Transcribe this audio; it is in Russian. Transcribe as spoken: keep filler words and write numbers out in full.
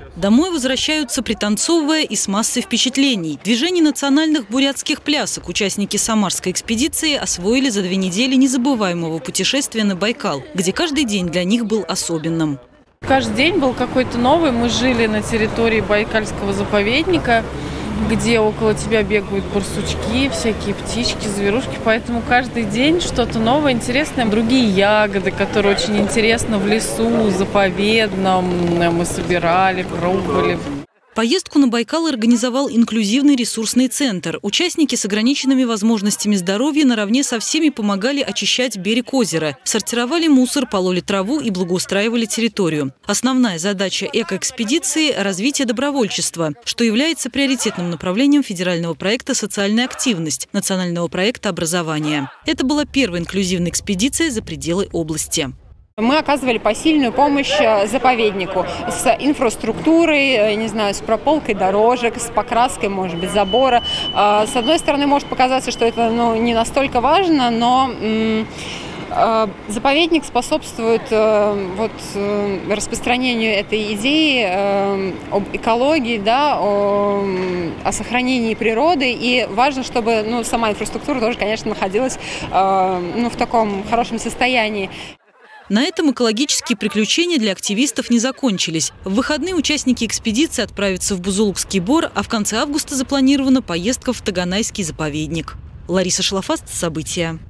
Домой возвращаются, пританцовывая и с массой впечатлений. Движение национальных бурятских плясок участники самарской экспедиции освоили за две недели незабываемого путешествия на Байкал, где каждый день для них был особенным. Каждый день был какой-то новый. Мы жили на территории Байкальского заповедника, где около тебя бегают барсучки, всякие птички, зверушки. Поэтому каждый день что-то новое, интересное. Другие ягоды, которые очень интересно в лесу, заповедном, мы собирали, пробовали. Поездку на Байкал организовал инклюзивный ресурсный центр. Участники с ограниченными возможностями здоровья наравне со всеми помогали очищать берег озера, сортировали мусор, пололи траву и благоустраивали территорию. Основная задача экоэкспедиции – развитие добровольчества, что является приоритетным направлением федерального проекта «Социальная активность» национального проекта образования. Это была первая инклюзивная экспедиция за пределы области. Мы оказывали посильную помощь заповеднику с инфраструктурой, не знаю, с прополкой дорожек, с покраской, может быть, забора. С одной стороны, может показаться, что это ну, не настолько важно, но заповедник способствует вот, распространению этой идеи об экологии, да, о, о сохранении природы. И важно, чтобы ну, сама инфраструктура тоже, конечно, находилась ну, в таком хорошем состоянии. На этом экологические приключения для активистов не закончились. В выходные участники экспедиции отправятся в Бузулукский Бор, а в конце августа запланирована поездка в Таганайский заповедник. Лариса Шлафаст, события.